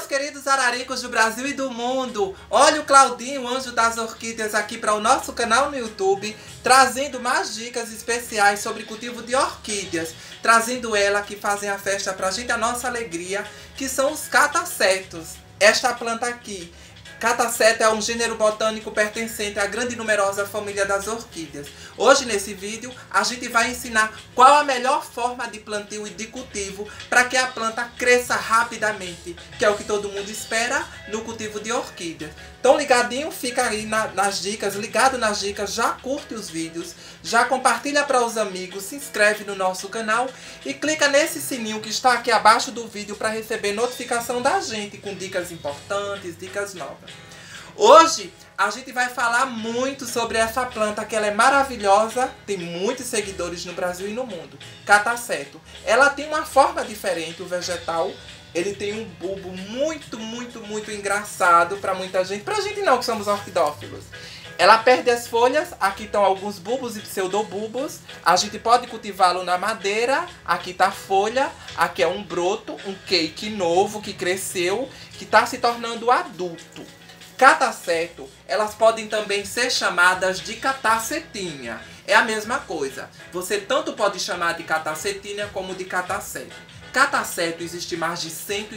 Meus queridos araricos do Brasil e do mundo, olha o Claudinho, o anjo das orquídeas, aqui para o nosso canal no YouTube, trazendo mais dicas especiais sobre cultivo de orquídeas, trazendo ela que fazem a festa pra gente, a nossa alegria, que são os catacetos. Esta planta aqui, cataceto, é um gênero botânico pertencente à grande e numerosa família das orquídeas. Hoje nesse vídeo a gente vai ensinar qual a melhor forma de plantio e de cultivo para que a planta cresça rapidamente, que é o que todo mundo espera no cultivo de orquídeas. Então ligadinho, fica aí nas dicas, ligado nas dicas, já curte os vídeos, já compartilha para os amigos, se inscreve no nosso canal e clica nesse sininho que está aqui abaixo do vídeo para receber notificação da gente com dicas importantes, dicas novas. Hoje a gente vai falar muito sobre essa planta, que ela é maravilhosa, tem muitos seguidores no Brasil e no mundo. Cataceto. Ela tem uma forma diferente, o vegetal. Ele tem um bulbo muito engraçado para muita gente. Pra gente não, que somos orquidófilos. Ela perde as folhas, aqui estão alguns bulbos e pseudobulbos. A gente pode cultivá-lo na madeira, aqui está a folha, aqui é um broto, um cake novo que cresceu, que está se tornando adulto. Cataceto, elas podem também ser chamadas de catacetinha. É a mesma coisa. Você tanto pode chamar de catacetinha como de cataceto. Cataceto existe mais de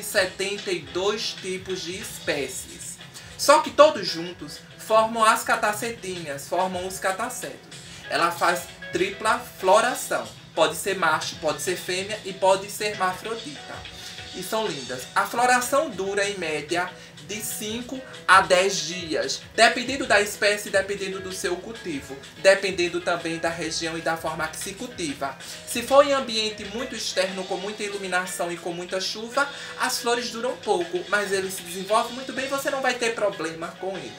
172 tipos de espécies. Só que todos juntos formam as catacetinhas, formam os catacetos. Ela faz tripla floração. Pode ser macho, pode ser fêmea e pode ser hermafrodita. E são lindas. A floração dura em média de 5 a 10 dias, dependendo da espécie, dependendo do seu cultivo, dependendo também da região e da forma que se cultiva. Se for em ambiente muito externo, com muita iluminação e com muita chuva, as flores duram pouco, mas ele se desenvolve muito bem, você não vai ter problema com ele.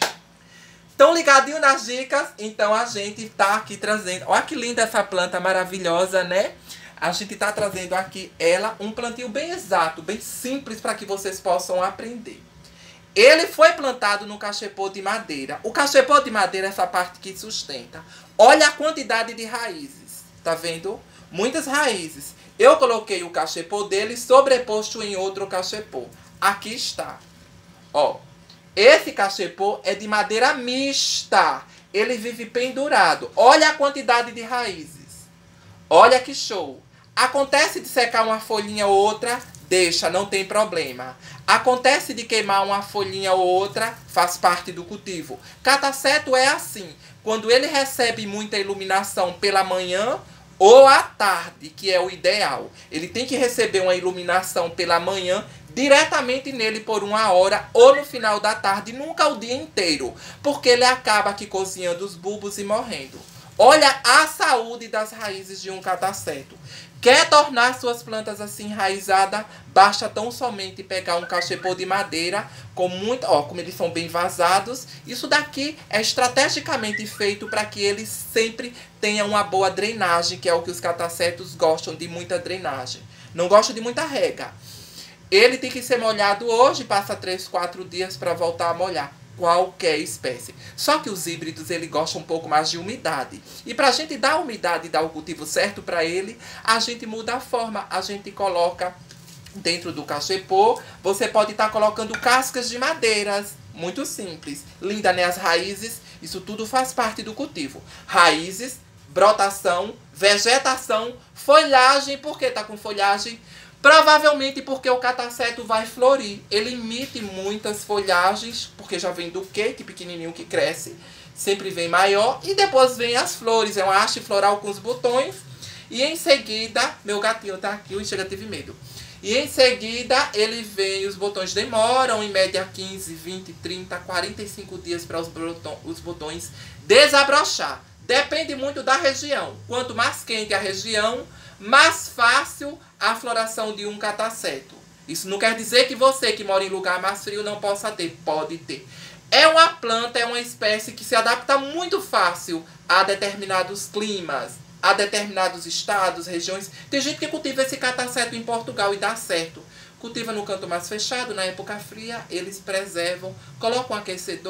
Então ligadinho nas dicas, então a gente tá aqui trazendo, olha que linda essa planta maravilhosa, né? A gente tá trazendo aqui ela, um plantio bem exato, bem simples para que vocês possam aprender. Ele foi plantado no cachepô de madeira. O cachepô de madeira é essa parte que sustenta. Olha a quantidade de raízes, tá vendo? Muitas raízes. Eu coloquei o cachepô dele sobreposto em outro cachepô. Aqui está. Ó, esse cachepô é de madeira mista. Ele vive pendurado. Olha a quantidade de raízes. Olha que show. Acontece de secar uma folhinha ou outra, deixa, não tem problema. Acontece de queimar uma folhinha ou outra, faz parte do cultivo. Cataceto é assim, quando ele recebe muita iluminação pela manhã ou à tarde, que é o ideal. Ele tem que receber uma iluminação pela manhã, diretamente nele por 1 hora ou no final da tarde, nunca o dia inteiro, porque ele acaba aqui cozinhando os bulbos e morrendo. Olha a saúde das raízes de um cataceto. Quer tornar suas plantas assim enraizadas? Basta tão somente pegar um cachepô de madeira com muito, ó, como eles são bem vazados. Isso daqui é estrategicamente feito para que eles sempre tenham uma boa drenagem, que é o que os catacetos gostam, de muita drenagem. Não gostam de muita rega. Ele tem que ser molhado hoje, passa 3, 4 dias para voltar a molhar. Qualquer espécie. Só que os híbridos, ele gosta um pouco mais de umidade. E para a gente dar a umidade e dar o cultivo certo para ele, a gente muda a forma. A gente coloca dentro do cachepô, você pode estar colocando cascas de madeiras. Muito simples. Linda, né? As raízes, isso tudo faz parte do cultivo. Raízes, brotação, vegetação, folhagem. Por que está com folhagem? Provavelmente porque o cataceto vai florir. Ele emite muitas folhagens, porque já vem do cake pequenininho que cresce. Sempre vem maior. E depois vem as flores. É uma haste floral com os botões. E em seguida, meu gatinho tá aqui, o Enxerga teve medo. E em seguida, ele vem, os botões demoram em média 15, 20, 30, 45 dias para os botões desabrochar. Depende muito da região. Quanto mais quente a região, mais fácil a floração de um cataceto. Isso não quer dizer que você que mora em lugar mais frio não possa ter. Pode ter. É uma planta, é uma espécie que se adapta muito fácil a determinados climas, a determinados estados, regiões. Tem gente que cultiva esse cataceto em Portugal e dá certo. Cultiva no canto mais fechado, na época fria, eles preservam, colocam um aquecedor,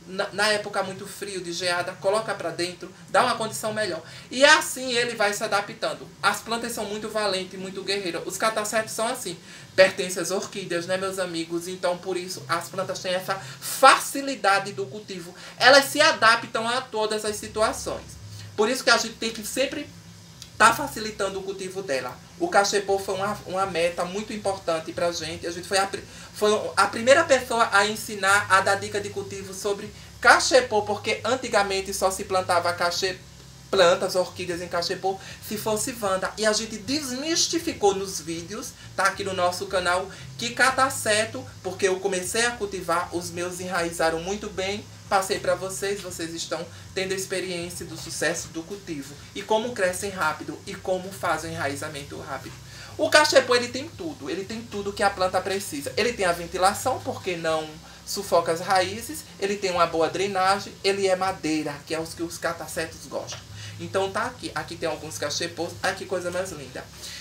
na época muito frio, de geada, coloca para dentro, dá uma condição melhor. E assim ele vai se adaptando. As plantas são muito valentes, muito guerreiras. Os catacetos são assim, pertencem às orquídeas, né, meus amigos? Então, por isso, as plantas têm essa facilidade do cultivo. Elas se adaptam a todas as situações. Por isso que a gente tem que sempre tá facilitando o cultivo dela. O cachepô foi uma meta muito importante pra gente. A gente foi a primeira pessoa a ensinar, a dar dica de cultivo sobre cachepô, porque antigamente só se plantava plantas, orquídeas em cachepô, se fosse vanda. E a gente desmistificou nos vídeos, tá aqui no nosso canal, que cataceto, porque eu comecei a cultivar, os meus enraizaram muito bem, passei para vocês, vocês estão tendo a experiência do sucesso do cultivo. E como crescem rápido e como fazem o enraizamento rápido. O cachepô, ele tem tudo que a planta precisa. Ele tem a ventilação, porque não sufoca as raízes, ele tem uma boa drenagem, ele é madeira, que é os que os catacetos gostam. Então tá aqui tem alguns cachepôs, ai que coisa mais linda.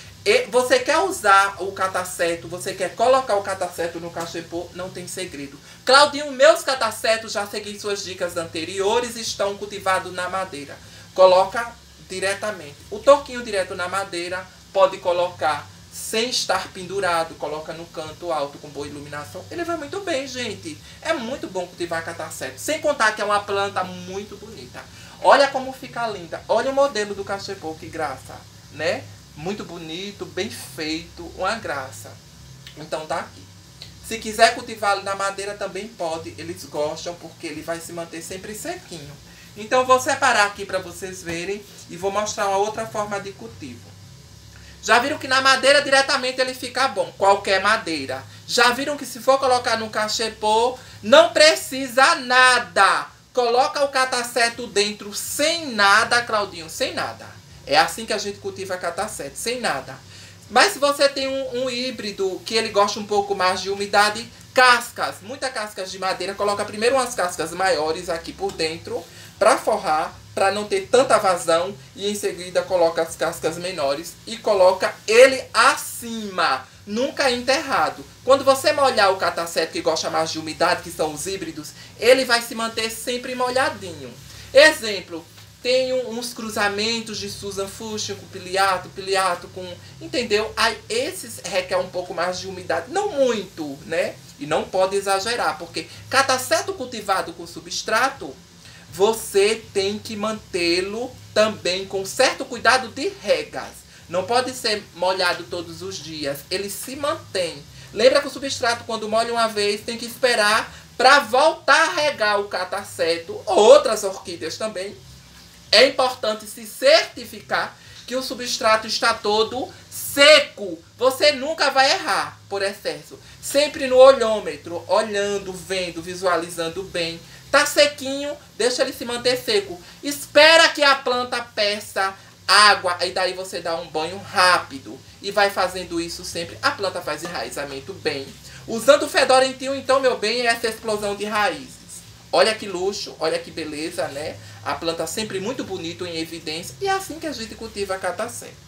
E você quer usar o cataceto, você quer colocar o cataceto no cachepô, não tem segredo. Claudinho, meus catacetos, já segui suas dicas anteriores, estão cultivados na madeira. Coloca diretamente. O toquinho direto na madeira, pode colocar sem estar pendurado, coloca no canto alto com boa iluminação. Ele vai muito bem, gente. É muito bom cultivar cataceto. Sem contar que é uma planta muito bonita. Olha como fica linda. Olha o modelo do cachepô, que graça, né? Muito bonito, bem feito, uma graça. Então tá aqui. Se quiser cultivá-lo na madeira também pode. Eles gostam porque ele vai se manter sempre sequinho. Então vou separar aqui para vocês verem e vou mostrar uma outra forma de cultivo. Já viram que na madeira diretamente ele fica bom, qualquer madeira. Já viram que se for colocar no cachepô, não precisa nada. Coloca o cataceto dentro sem nada, Claudinho, sem nada. É assim que a gente cultiva cataceto, sem nada. Mas se você tem um híbrido que ele gosta um pouco mais de umidade, cascas, muitas cascas de madeira, coloca primeiro umas cascas maiores aqui por dentro, para forrar, para não ter tanta vazão, e em seguida coloca as cascas menores e coloca ele acima, nunca enterrado. Quando você molhar o cataceto que gosta mais de umidade, que são os híbridos, ele vai se manter sempre molhadinho. Exemplo, tem uns cruzamentos de Susan Fuchsia com piliato com... Entendeu? Aí esses requer um pouco mais de umidade, não muito, né? E não pode exagerar, porque cataceto cultivado com substrato, você tem que mantê-lo também com certo cuidado de regas. Não pode ser molhado todos os dias. Ele se mantém. Lembra que o substrato, quando molha uma vez, tem que esperar para voltar a regar o cataceto. Outras orquídeas também. É importante se certificar que o substrato está todo seco. Você nunca vai errar por excesso. Sempre no olhômetro, olhando, vendo, visualizando bem. Tá sequinho, deixa ele se manter seco. Espera que a planta peça água, e daí você dá um banho rápido. E vai fazendo isso sempre. A planta faz enraizamento bem. Usando o Fedorentil, então, meu bem, é essa explosão de raízes. Olha que luxo, olha que beleza, né? A planta sempre muito bonito, em evidência. E é assim que a gente cultiva a cataceto.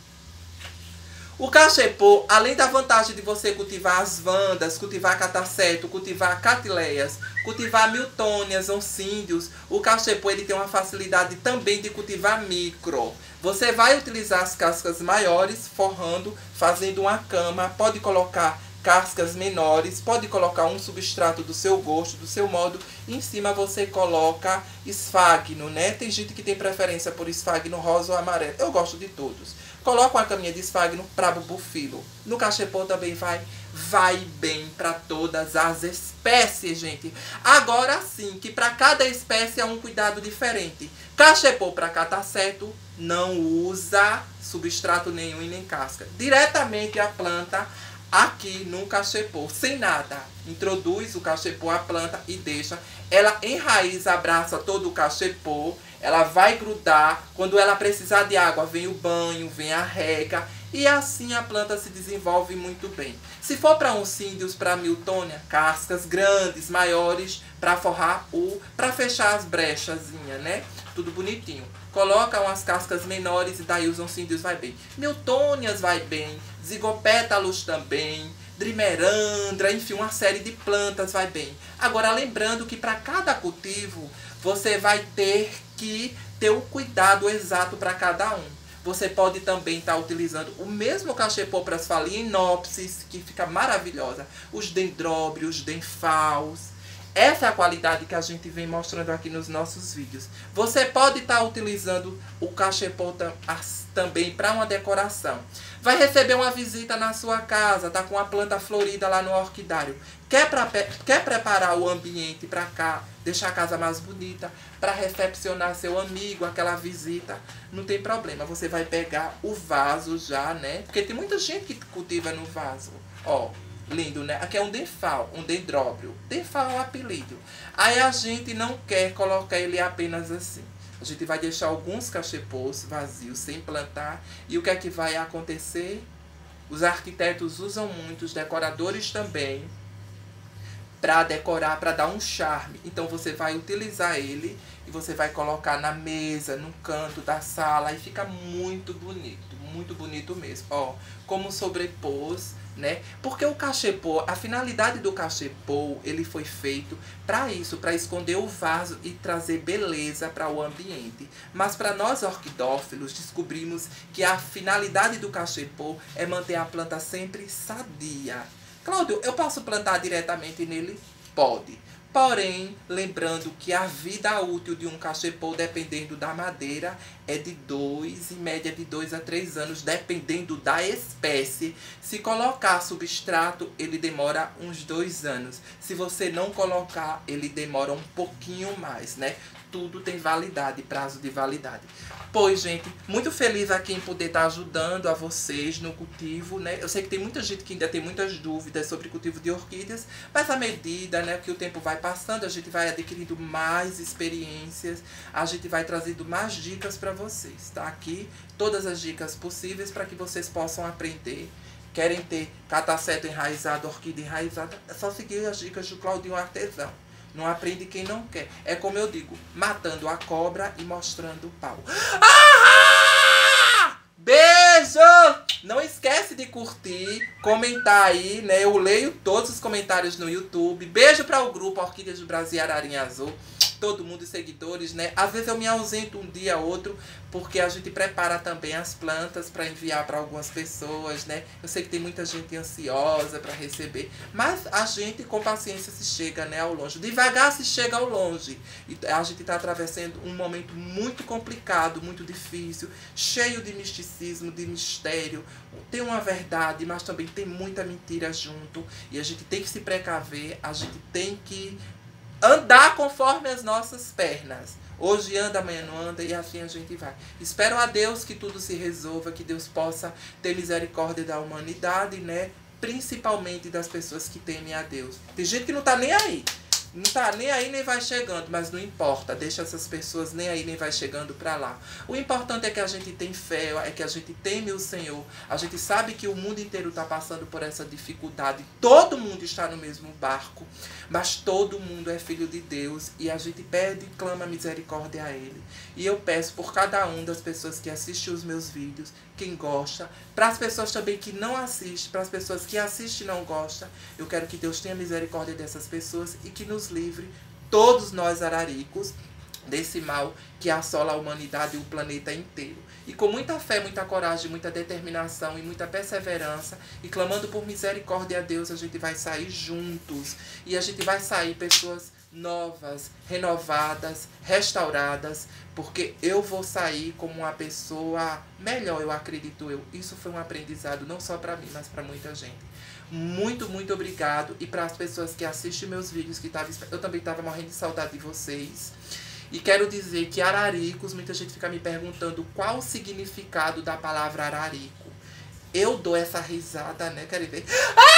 O cachepô, além da vantagem de você cultivar as vandas, cultivar cataceto, cultivar catileias, cultivar miltônias, oncídios, o cachepô ele tem uma facilidade também de cultivar micro. Você vai utilizar as cascas maiores, forrando, fazendo uma cama, pode colocar cascas menores, pode colocar um substrato do seu gosto, do seu modo, e em cima você coloca esfagno, né? Tem gente que tem preferência por esfagno rosa ou amarelo, eu gosto de todos. Coloca uma caminha de esfagno para bufilo. No cachepô também vai bem para todas as espécies, gente. Agora sim, que para cada espécie é um cuidado diferente. Cachepô para cataceto não usa substrato nenhum e nem casca. Diretamente a planta aqui no cachepô, sem nada. Introduz o cachepô à planta e deixa. Ela enraiza, abraça todo o cachepô. Ela vai grudar. Quando ela precisar de água, vem o banho, vem a rega. E assim a planta se desenvolve muito bem. Se for para oncídios, para miltônia, cascas grandes, maiores, para forrar para fechar as brechazinhas, né? Tudo bonitinho. Coloca umas cascas menores e daí os oncídios vai bem. Miltônias vai bem, zigopétalos também, Drimerandra, enfim, uma série de plantas vai bem. Agora, lembrando que para cada cultivo, você vai ter que ter o cuidado exato para cada um. Você pode também estar utilizando o mesmo cachepô para as phalaenopsis, que fica maravilhosa. Os dendróbios, denfalus. Essa é a qualidade que a gente vem mostrando aqui nos nossos vídeos. Você pode estar utilizando o cachepô também para uma decoração. Vai receber uma visita na sua casa, tá com a planta florida lá no orquidário. Quer preparar o ambiente para cá, deixar a casa mais bonita, para recepcionar seu amigo, aquela visita, não tem problema. Você vai pegar o vaso já, né? Porque tem muita gente que cultiva no vaso. Ó, lindo, né? Aqui é um denfal, um dendróbio. Denfal é o apelido. Aí a gente não quer colocar ele apenas assim. A gente vai deixar alguns cachepôs vazios, sem plantar. E o que é que vai acontecer? Os arquitetos usam muito, os decoradores também, para decorar, para dar um charme. Então você vai utilizar ele e você vai colocar na mesa, no canto da sala e fica muito bonito mesmo. Ó, como sobrepôs, né? Porque o cachepô, a finalidade do cachepô, ele foi feito para isso, para esconder o vaso e trazer beleza para o ambiente. Mas para nós orquidófilos, descobrimos que a finalidade do cachepô é manter a planta sempre sadia. Cláudio, eu posso plantar diretamente nele? Pode. Porém, lembrando que a vida útil de um cachepô, dependendo da madeira, é de 2, em média de 2 a 3 anos, dependendo da espécie. Se colocar substrato, ele demora uns 2 anos. Se você não colocar, ele demora um pouquinho mais, né? Tudo tem validade, prazo de validade. Pois, gente, muito feliz aqui em poder estar ajudando a vocês no cultivo, né? Eu sei que tem muita gente que ainda tem muitas dúvidas sobre o cultivo de orquídeas, mas à medida, né, que o tempo vai passando, a gente vai adquirindo mais experiências, a gente vai trazendo mais dicas para vocês, tá? Aqui, todas as dicas possíveis para que vocês possam aprender. Querem ter cataceto enraizado, orquídea enraizada, é só seguir as dicas do Claudinho Artesão. Não aprende quem não quer. É como eu digo, matando a cobra e mostrando o pau. Ah! Beijo! Não esquece de curtir, comentar aí, né? Eu leio todos os comentários no YouTube. Beijo para o grupo Orquídeas do Brasil Ararinha Azul. Todo mundo, seguidores, né? Às vezes eu me ausento um dia ou outro, porque a gente prepara também as plantas para enviar para algumas pessoas, né? Eu sei que tem muita gente ansiosa para receber, mas a gente com paciência se chega, né, ao longe. Devagar se chega ao longe. E a gente está atravessando um momento muito complicado, muito difícil, cheio de misticismo, de mistério. Tem uma verdade, mas também tem muita mentira junto. E a gente tem que se precaver, a gente tem que andar conforme as nossas pernas. Hoje anda, amanhã não anda e assim a gente vai. Espero a Deus que tudo se resolva, que Deus possa ter misericórdia da humanidade, né? Principalmente das pessoas que temem a Deus. Tem gente que não tá nem aí. Não tá nem aí, nem vai chegando, mas não importa. Deixa essas pessoas nem aí, nem vai chegando pra lá. O importante é que a gente tem fé, é que a gente teme o Senhor. A gente sabe que o mundo inteiro tá passando por essa dificuldade. Todo mundo está no mesmo barco, mas todo mundo é filho de Deus. E a gente pede e clama misericórdia a Ele. E eu peço por cada um das pessoas que assistem os meus vídeos, quem gosta, para as pessoas também que não assistem, para as pessoas que assistem e não gostam, eu quero que Deus tenha misericórdia dessas pessoas e que nos livre, todos nós araricos, desse mal que assola a humanidade e o planeta inteiro. E com muita fé, muita coragem, muita determinação e muita perseverança, e clamando por misericórdia a Deus, a gente vai sair juntos. E a gente vai sair pessoas novas, renovadas, restauradas, porque eu vou sair como uma pessoa melhor, eu acredito eu. Isso foi um aprendizado não só para mim, mas para muita gente. Muito, muito obrigado. E para as pessoas que assistem meus vídeos, que eu também estava morrendo de saudade de vocês. E quero dizer que araricos, muita gente fica me perguntando qual o significado da palavra ararico. Eu dou essa risada, né? Querem ver?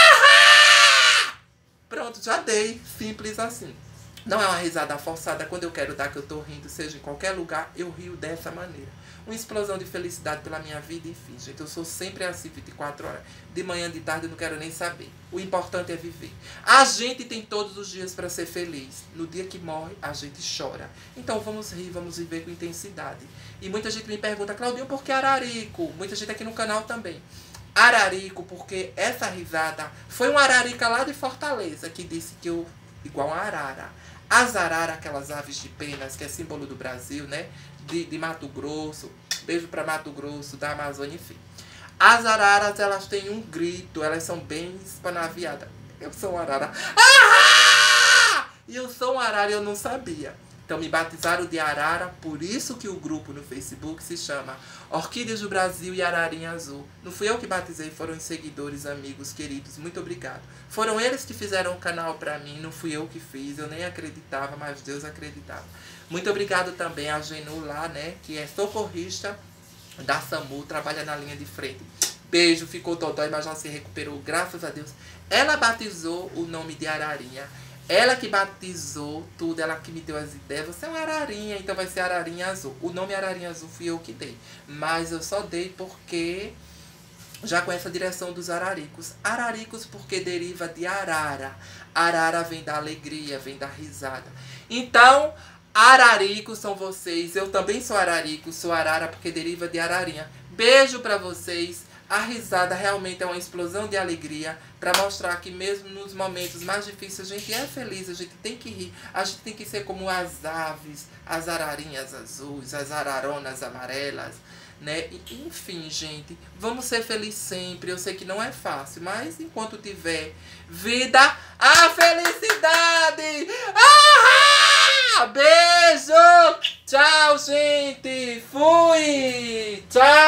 Pronto, já dei. Simples assim. Não é uma risada forçada. Quando eu quero dar que eu tô rindo, seja em qualquer lugar, eu rio dessa maneira. Uma explosão de felicidade pela minha vida, enfim, gente. Eu sou sempre assim, 24 horas. De manhã, de tarde, eu não quero nem saber. O importante é viver. A gente tem todos os dias para ser feliz. No dia que morre, a gente chora. Então vamos rir, vamos viver com intensidade. E muita gente me pergunta, Claudinho, por que ararico? Muita gente aqui no canal também. Ararico, porque essa risada foi uma ararica lá de Fortaleza que disse que eu igual a arara. As araras, aquelas aves de penas, que é símbolo do Brasil, né? De Mato Grosso. Beijo pra Mato Grosso, da Amazônia, enfim. As araras, elas têm um grito, elas são bem espanaviadas. Eu sou uma arara. Ah! E eu sou uma arara e eu não sabia. Então me batizaram de arara, por isso que o grupo no Facebook se chama Orquídeas do Brasil e Ararinha Azul. Não fui eu que batizei, foram os seguidores, amigos, queridos, muito obrigado. Foram eles que fizeram o canal pra mim, não fui eu que fiz, eu nem acreditava, mas Deus acreditava. Muito obrigado também a Genu lá, né, que é socorrista da SAMU, trabalha na linha de frente. Beijo, ficou dodói, mas já se recuperou, graças a Deus. Ela batizou o nome de Ararinha. Ela que batizou tudo, ela que me deu as ideias. Você é uma ararinha, então vai ser Ararinha Azul. O nome Ararinha Azul fui eu que dei. Mas eu só dei porque já conheço a direção dos araricos. Araricos porque deriva de arara. Arara vem da alegria, vem da risada. Então, araricos são vocês. Eu também sou ararico, sou arara porque deriva de ararinha. Beijo pra vocês. A risada realmente é uma explosão de alegria para mostrar que mesmo nos momentos mais difíceis a gente é feliz, a gente tem que rir, a gente tem que ser como as aves, as ararinhas azuis, as araronas amarelas, né? Enfim, gente, vamos ser felizes sempre. Eu sei que não é fácil, mas enquanto tiver vida, a felicidade! Ah! Beijo! Tchau, gente! Fui! Tchau!